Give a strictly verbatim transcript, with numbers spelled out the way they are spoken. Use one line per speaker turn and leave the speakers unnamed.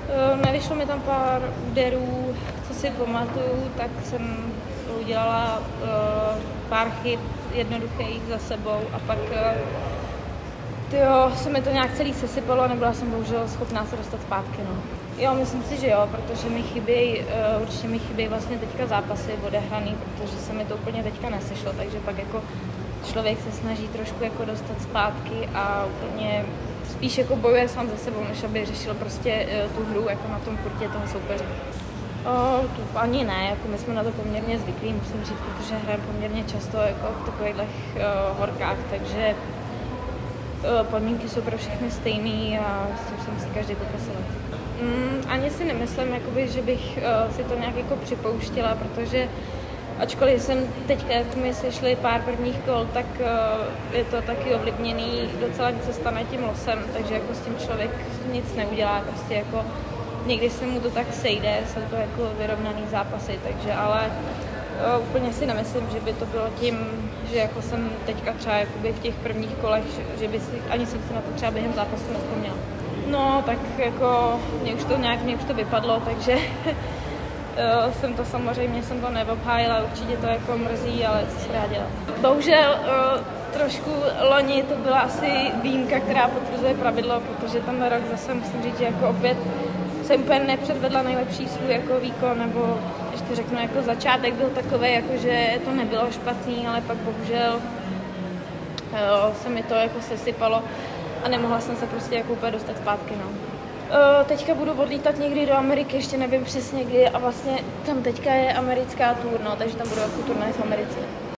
Nevyšlo mi tam pár úderů, co si pamatuju, tak jsem udělala uh, pár chyb jednoduchých za sebou a pak uh, tyjo, se mi to nějak celý sesypalo a nebyla jsem bohužel schopná se dostat zpátky. No. Jo, myslím si, že jo, protože mi chybějí, uh, určitě mi chybějí vlastně teďka zápasy odehraný, protože se mi to úplně teďka nesešlo, takže pak jako člověk se snaží trošku jako dostat zpátky a úplně spíš jako bojuje sám ze sebou, než aby řešil prostě uh, tu hru jako na tom kurtě toho soupeře. O, to ani ne, jako my jsme na to poměrně zvyklí, musím říct, protože hrajeme poměrně často jako v takových uh, horkách, takže uh, podmínky jsou pro všechny stejný a s tím se musí každý popasovat. Mm, ani si nemyslím, jakoby, že bych uh, si to nějak jako připouštěla, protože ačkoliv jsem teďka, jak mi sešli pár prvních kol, tak uh, je to taky ovlivněný, docela něco stane tím losem, takže jako s tím člověk nic neudělá, prostě jako někdy se mu to tak sejde, jsou to jako vyrovnaný zápasy, takže ale uh, úplně si nemyslím, že by to bylo tím, že jako jsem teďka třeba v těch prvních kolech, že by si, ani jsem si na to třeba během zápasu nevzpomněla. No, tak jako mě už to nějak, mě už to vypadlo, takže uh, jsem to samozřejmě, jsem to neobhájila, určitě to jako mrzí, ale co se dá dělat. Bohužel uh, trošku loni to byla asi výjimka, která potvrzuje pravidlo, protože ten rok zase musím říct, že jako opět jsem úplně nepředvedla nejlepší svůj jako výkon, nebo ještě řeknu, jako začátek byl takový, jako že to nebylo špatný, ale pak bohužel jo, se mi to jako sesypalo a nemohla jsem se prostě jako úplně dostat zpátky. No. O, teďka budu odlítat někdy do Ameriky, ještě nevím přesně kdy a vlastně tam teďka je americká tour, no, takže tam budu jako turnaj v Americe.